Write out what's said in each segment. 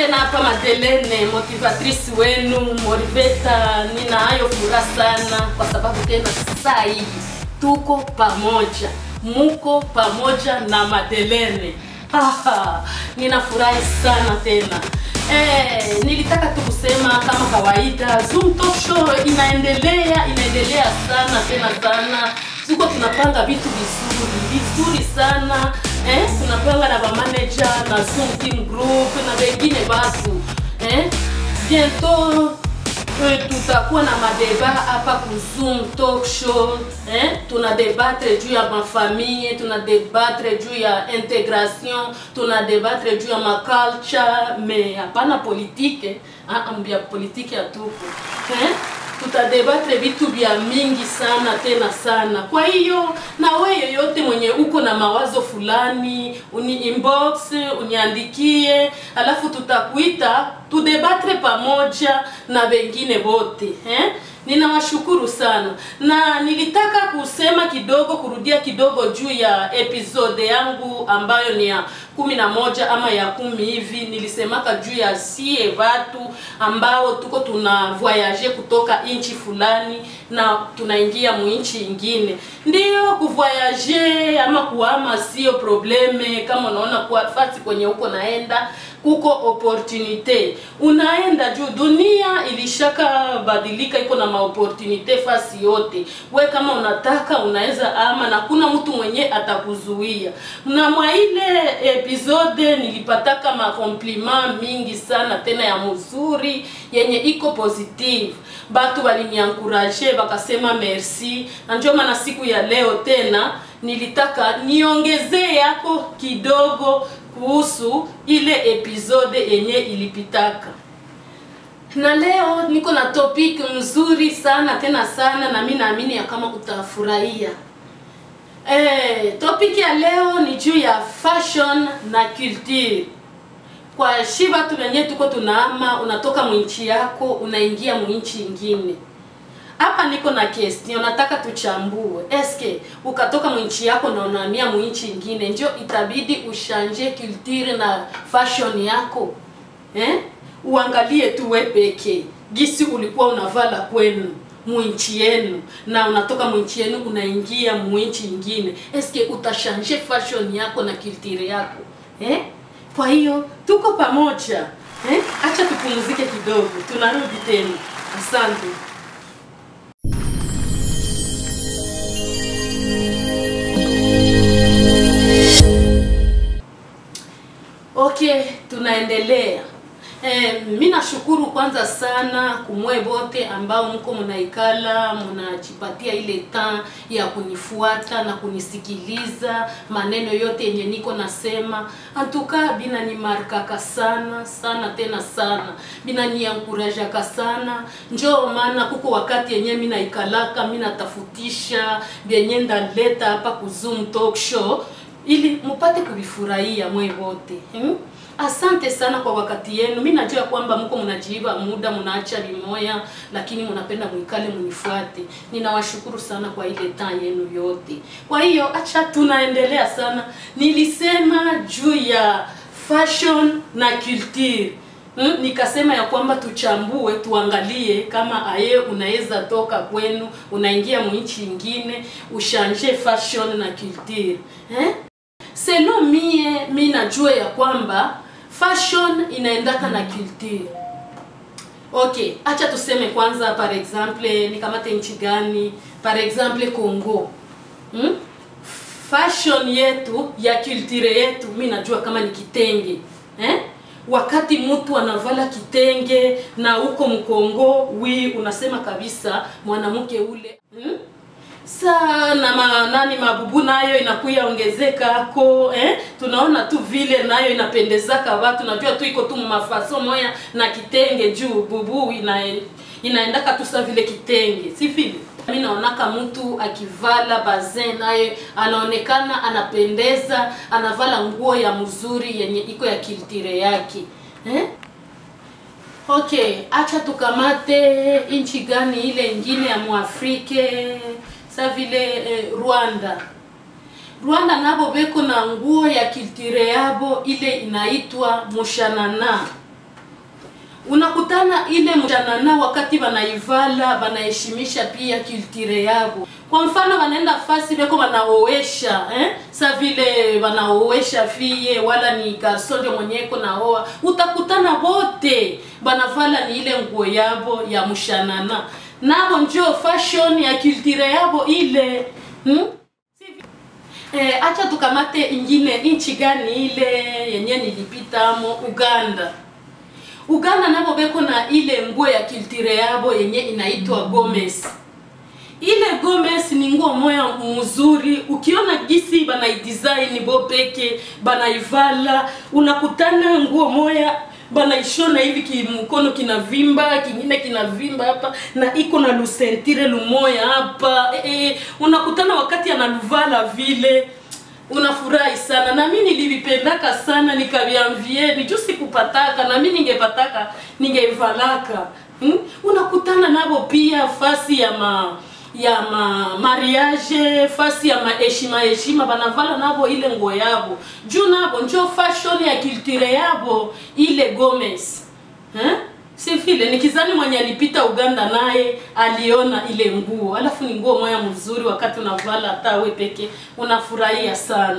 tena hapa Madeleine, motivatrice wenu Moribeta. Ninayo furaha sana kwa sababu tena saa hii tuko pamoja, muko pamoja na Madeleine. Ninafurahi sana tena. Nilitaka tu kusema kama kawaida Zoom Talk Show inaendelea sana. Tuko tunapanga vitu vizuri sana. Tunapanga na manager na Zoom team group na wengine basi. Bientôt tutakuwa na madeba hapa ku Zoom Talk Show. Tunadebatre juu ya mafamille, tunadebatre juu ya integration, tunadebatre juu ya culture, mais hapana politique, ambia politique ya tuko. Tutadebatre vitu vya mingi sana tena sana. Kwa hiyo na wewe yote mwenye uko na mawazo fulani, uni inbox, uniandikie, alafu tutakuita tudebatre pamoja na wengine wote. Ninawashukuru sana. Na nilitaka kusema kidogo, kurudia kidogo juu ya episode yangu ambayo ni ya 11 ama ya 10 hivi. Nilisemaka juu ya sie watu ambao tuko tuna voyage kutoka inchi fulani na tunaingia mu inchi nyingine. Ndio kuvoyage ama kuhama sio probleme. Kama unaona kwa fasi kwenye uko naenda kuko opportunité. Unaenda juu dunia ilishaka badilika, iko na opportunité fasi yote. We kama unataka unaweza ama na kuna mtu mwenye atakuzuia. Na mwa ile episode nilipataka compliment mingi sana tena ya mzuri yenye iko positive. Batu waliniencourager bakasema merci. Na ndio maana siku ya leo tena nilitaka niongezee yako kidogo kuhusu ile episode yenye ilipitaka. Na leo niko na topic mzuri sana tena sana, na mimi naamini ya kama utafurahia. Topic ya leo ni juu ya fashion na culture. Kwa shiba tu wenye tuko tunaama, unatoka mwinchi yako unaingia mwinchi nyingine. Hapa niko na question, nataka tuchambue. Eske ukatoka mwinchi yako na unahamia mwinchi nyingine, ndio itabidi ushanje culture na fashion yako? Uangalie tu wewe peke. Gisi ulikuwa unavala kwenu mwinchi yenu na unatoka mwinchi yenu unaingia mwinchi nyingine. Eske utashanje fashion yako na culture yako? Kwa hiyo tuko pamoja. Acha tupumzike kidogo. Tunarudi tena. Asante. Okay, tunaendelea. Mimi nashukuru kwanza sana kumwe bote ambao mko mnaikala, mnajipatia ile temps ya kunifuata na kunisikiliza maneno yote yenye niko nasema. Antuka bina ni markaka sana tena sana. Bina ni encourageka sana. Njoo maana kuko wakati yenye mimi naikalaka, mimi natafutisha vyenye ndaleta hapa ku Zoom Talk Show ili mupate kuvifurahia mwe wote. Asante sana kwa wakati yenu. Mimi najua kwamba mko mnajiiba muda, mnaacha limoya, lakini mnapenda muikale munifuate. Ninawashukuru sana kwa ile time yenu yote. Kwa hiyo acha tunaendelea sana. Nilisema juu ya fashion na culture. Nikasema ya kwamba tuchambue, tuangalie kama aye unaweza toka kwenu unaingia mwinchi nyingine ushanje fashion na culture. Selon mimi najua ya kwamba fashion inaendaka na culture. Okay, acha tuseme kwanza par exemple nikamate nchi gani? Par exemple Congo. Fashion yetu ya culture yetu mimi najua kama ni kitenge. Wakati mtu anavala kitenge na huko mkongo, unasema kabisa mwanamke ule sana mabubu nayo inakuya ongezeka hako. Tunaona tu vile nayo inapendezaka watu. Najua tu iko tu mafaso moya na kitenge juu bubu inaendaka tu sa vile kitenge. Si vile mimi naonaka mtu akivala bazen nayo anaonekana anapendeza, anavala nguo ya mzuri yenye iko ya culture yake. Okay, acha tukamate inchi gani ile nyingine ya Muafrike. Sa vile Rwanda. Rwanda nabo beko na nguo ya culture yabo ile inaitwa mushanana. Unakutana ile mshanana wakati wanaivala wanaheshimisha pia culture yao. Kwa mfano wanaenda fasi beko wanaoesha sa vile wanaoesha fie wala ni garçon ndio mwenyeko naoa, utakutana wote banavala ni ile nguo yabo ya mshanana. Nabo njoo fashion ya culture yabo ile. Acha tukamate ingine inchi gani ile yenye nilipita mo Uganda. Uganda nabo beko na ile nguo ya culture yabo yenye inaitwa Gomez. Ile Gomez ni nguo moya mzuri, ukiona gisi banaidesign bo peke, banaivala, unakutana nguo moya banaishona hivi kimkono kinavimba, kingine kinavimba hapa na iko na lusentire lumoya hapa. Unakutana wakati analuvala vile unafurahi sana. Na mimi nilivipendaka sana, nikavianvie ni jusi kupataka na mimi ningepataka ningeivalaka. Unakutana nabo pia fasi ya mariage, fasi ya heshima banavala nabo ile nguo yabo. Juu nabo njo fashion ya culture yabo ile Gomez. Si vile nikizani mwenye alipita Uganda naye aliona ile nguo. Alafu ni nguo moya mzuri, wakati unavala hata wewe peke unafurahia sana.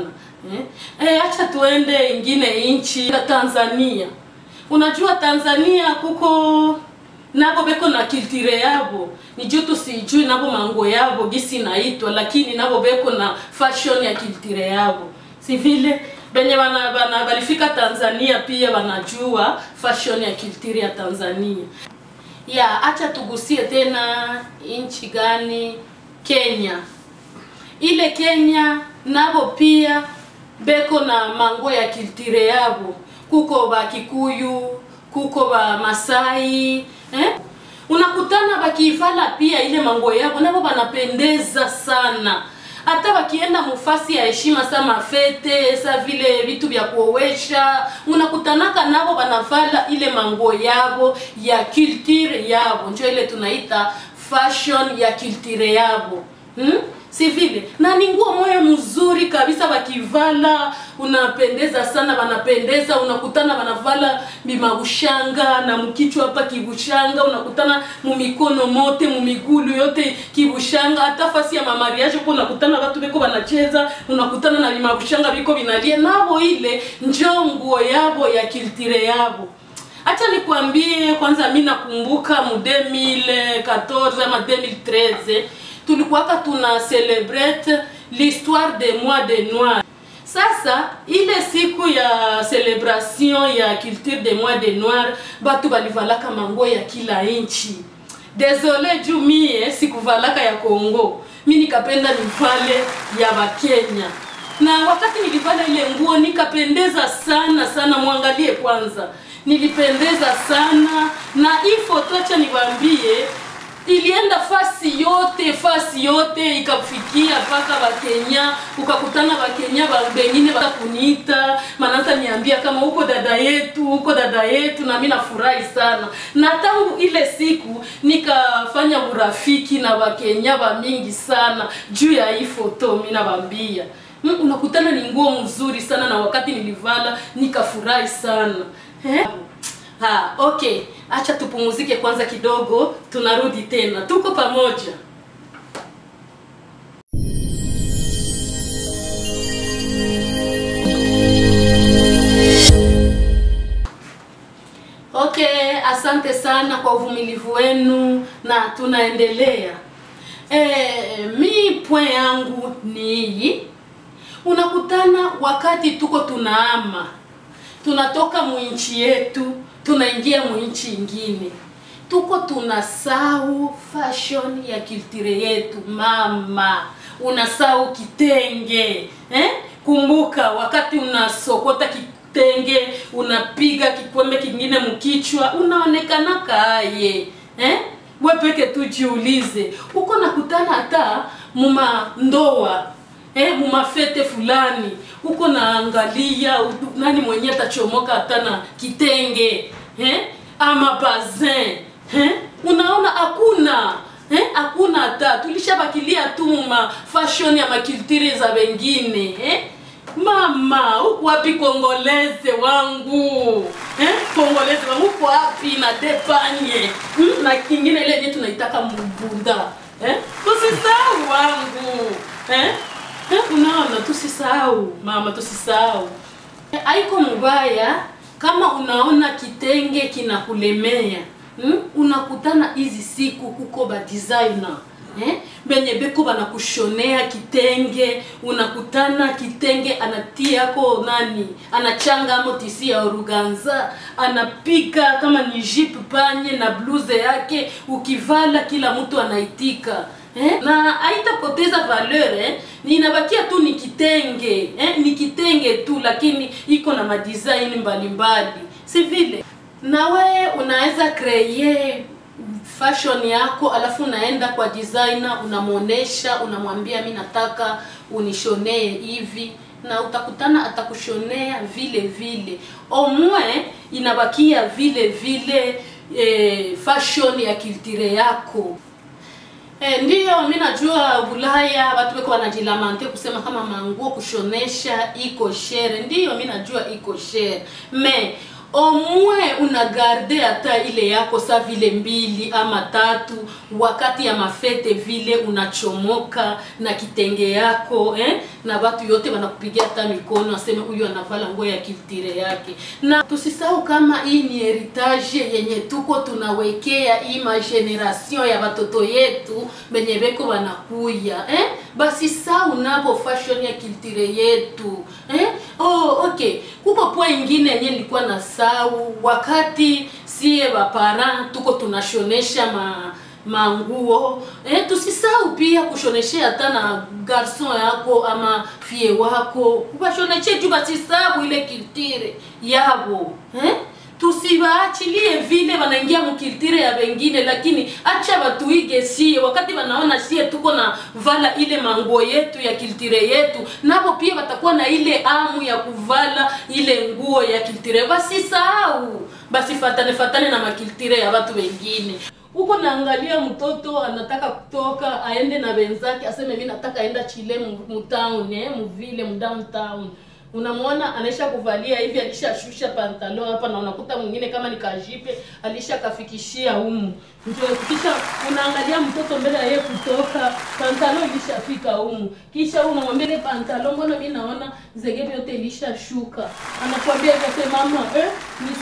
Acha tuende ingine inchi ya Tanzania. Unajua Tanzania kuko nabo beko na culture yabo. Ni juu tusijui nabo mango yabo gisi naitwa, lakini nabo beko na fashion ya culture yabo. Si vile benye balifika Tanzania pia wanajua fashion ya culture ya Tanzania. Acha tugusie tena inchi gani? Kenya. Ile Kenya nabo pia beko na mango ya culture yabo. Kuko ba Kikuyu, kuko ba Masai, unakutana bakivala pia ile mango yabo nabo banapendeza sana. Hata wakienda mufasi ya heshima sama fete, sa vile vitu vya kuowesha, unakutanaka nabo banavala ile mango yabo ya culture yabo. Njo ile tunaita fashion ya culture yabo. Si vile na ni nguo moya mzuri kabisa, bakivala unapendeza sana, banapendeza. Unakutana banavala bimabushanga na mkichwa hapa kibushanga, unakutana mumikono mote mumigulu yote kibushanga. Hata fasi ya mamariage uko unakutana watu beko banacheza, unakutana na bimabushanga biko binalia nabo. Ile njo nguo yabo ya culture yabo. Acha nikwambie kwanza, mimi nakumbuka mu 2014 ama 2013 tulikuwaka tuna celebrate l'histoire des mois de noir. Sasa ile siku ya celebration ya culture des mois de noir, batu balivalaka mango ya kila inchi. Désolé juu mie sikuvalaka ya Kongo, mimi nikapenda nivale ya Bakenya. Na wakati nilivala ile nguo nikapendeza sana sana, muangalie kwanza. Nilipendeza sana na hii foto acha niwaambie ilienda fasi yote ikafikia paka Bakenya. Ukakutana Bakenya bengine bakakunita, manasa niambia kama uko dada yetu, na mimi nafurahi sana. Na tangu ile siku nikafanya urafiki na Bakenya ba mingi sana juu ya hii foto. Mimi nawaambia unakutana ni nguo mzuri sana, na wakati nilivala nikafurahi sana. Okay, acha tupumuzike kwanza kidogo, tunarudi tena. Tuko pamoja. Okay, asante sana kwa uvumilivu wenu na tunaendelea. Mi point yangu ni unakutana wakati tuko tunaama, tunatoka muinchi yetu tunaingia muinchi ingine, tuko tunasahau fashion ya culture yetu. Mama, unasahau kitenge. Kumbuka wakati unasokota kitenge, unapiga kikwembe kingine mkichwa, unaonekana kaye. Wewe peke tujiulize, uko nakutana hata muma ndoa, muma fete fulani, uko naangalia nani mwenye atachomoka hata na kitenge, ama bazin, unaona hakuna hata, tulishabakilia tu muma fashion ya makulture za wengine. Mama, huko wapi Kongoleze wangu? Kongoleze wangu huko wapi na depanye? Na kingine ile yetu tunaitaka mbunda. Tusisahau wangu. Unaona, tusisahau mama, tusisahau. Haiko mbaya kama unaona kitenge kinakulemea. Unakutana hizi siku kuko ba designer. Benye beko banakushonea kitenge, unakutana kitenge anatia yako nani, anachanga motisi ya organza, anapika kama ni jipe panye na bluze yake, ukivala kila mtu anaitika. Na haitapoteza valeur, ni inabakia tu ni kitenge, ni kitenge tu, lakini iko na madesign mbalimbali. Si vile na wewe unaweza create fashion yako, alafu unaenda kwa designer, unamuonesha, unamwambia mimi nataka unishonee hivi, na utakutana atakushonea vile vile. Omwe inabakia vile vile fashion ya culture yako. Ndiyo mimi najua Bulaya watu wako wanajilamante kusema kama manguo kushonesha iko shere. Ndiyo mimi najua iko shere. Me omwe unagarde hata ile yako sa vile 2 ama 3 wakati ya mafete vile unachomoka na kitenge yako, na watu yote wanakupigia hata mikono waseme huyu anavala nguo ya culture yake. Na tusisahau kama hii ni heritage yenye tuko tunawekea hii generation ya watoto yetu benye beko wanakuya, basi sao nabo fashion ya culture yetu. Okay, kuko poa ingine yenye nilikuwa na sau wakati sie bapara tuko tunashonesha manguo, tusisahau pia kushoneshea hata na garçon yako ama fie wako, ubashoneshe juu basisahau ile culture yabo. Tusibaachilie vile wanaingia mukiltire ya wengine, lakini acha batuige sie wakati wanaona sie tuko na vala ile manguo yetu ya kiltire yetu, nabo pia watakuwa na ile amu ya kuvala ile nguo ya kiltire. Basi sahau, basi fatane na makiltire ya watu wengine. Uko naangalia mtoto anataka kutoka aende na wenzake, aseme mimi nataka aenda Chile mu town, mu ville mu downtown. Unamwona anaisha kuvalia hivi, alishashusha pantalo hapa, na unakuta mwingine kama ni kajipe alisha kafikishia humu. Ndio kisha unaangalia mtoto mbele yeye kutoka, pantalo ilishafika humu. Kisha unamwambia ile pantalo, mbona mimi naona zegebe yote ilishashuka. Anakuambia hivi, mama, ni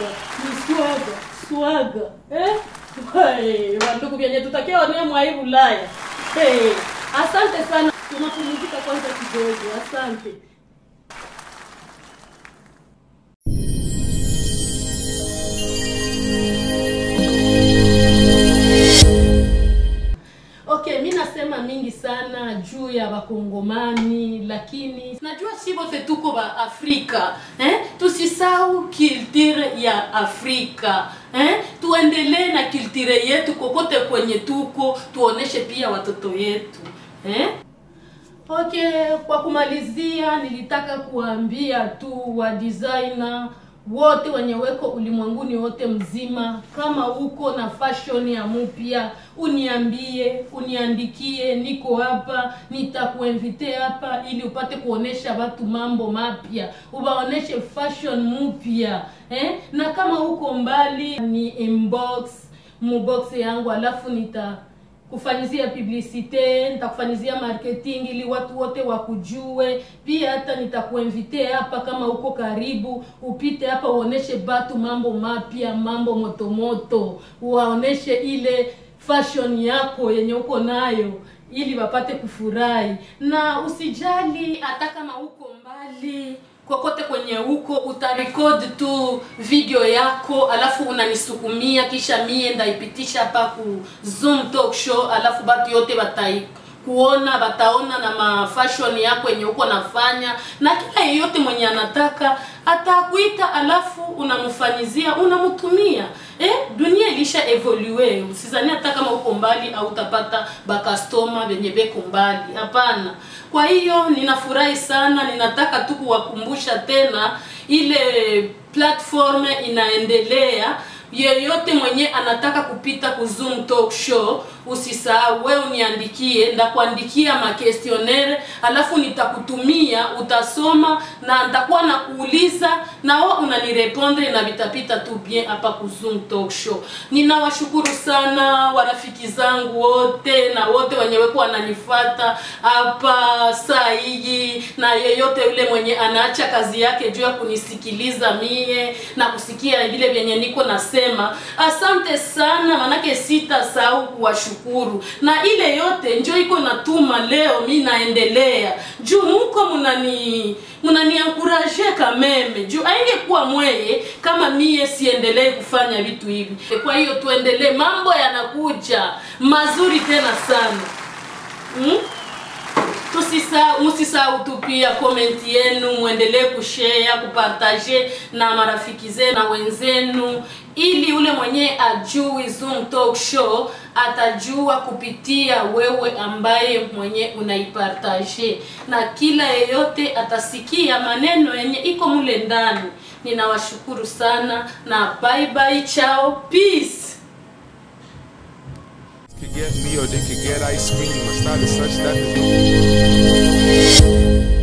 swaga. Wandugu vyenye tutakia wane mwai Bulaya. Asante sana. Tunapumzika kwanza kidogo. Asante. Okay, mimi nasema mingi sana juu ya Wakongomani, lakini najua si wote tuko ba Afrika, tusisahau culture ya Afrika, tuendelee na culture yetu kokote kwenye tuko, tuoneshe pia watoto yetu, Okay, kwa kumalizia nilitaka kuambia tu wa designer wote wenye weko ulimwenguni wote mzima, kama uko na fashion ya mpya, uniambie, uniandikie, niko hapa, nitakuinvite hapa ili upate kuonesha watu mambo mapya, ubaoneshe fashion mpya, na kama uko mbali ni inbox mubox yangu, alafu kufanyizia publicite, nitakufanyizia marketing ili watu wote wakujue. Pia hata nitakuinvite hapa kama uko karibu, upite hapa uoneshe batu mambo mapya, mambo motomoto, uwaoneshe ile fashion yako yenye uko nayo ili wapate kufurahi. Na usijali hata kama uko mbali, kokote kwenye huko utarecord tu video yako, alafu unanisukumia, kisha mie ndaipitisha hapa ku Zoom talk show, alafu batu yote bataona na fashion yako yenye uko nafanya, na kila yote mwenye anataka atakuita, alafu unamfanyizia, unamutumia. Dunia ilisha evolue, usizani hata kama uko mbali au utapata ba customer wenye beko mbali, hapana. Kwa hiyo ninafurahi sana, ninataka tu kuwakumbusha tena ile platform inaendelea. Yeyote mwenye anataka kupita ku Zoom talk show, usisahau wewe uniandikie, ndakuandikia ma questionnaire, alafu nitakutumia, utasoma na nitakuwa nakuuliza na wewe unanirepondre na vitapita tu bien hapa ku Zoom Talk Show. Ninawashukuru sana warafiki zangu wote na wote wenye weko wananifuata hapa saa hii, na yeyote yule mwenye anaacha kazi yake juu ya kunisikiliza mie na kusikia vile vyenye niko nasema. Asante sana, manake sitasahau kuwashukuru. Na ile yote njoo iko natuma leo mimi naendelea. Juu mko munani encourager kameme. Juu haingekuwa mweye kama mie siendelee kufanya vitu hivi. Kwa hiyo tuendelee, mambo yanakuja mazuri tena sana. Musisahau tu pia comment yenu, muendelee kushare, kupartager na marafiki zenu na wenzenu, ili ule mwenye ajui Zoom Talk Show atajua kupitia wewe ambaye mwenye unaipartager, na kila yeyote atasikia maneno yenye iko mule ndani. Ninawashukuru sana na bye bye, ciao, peace. Could get me or they could get ice cream. I started such that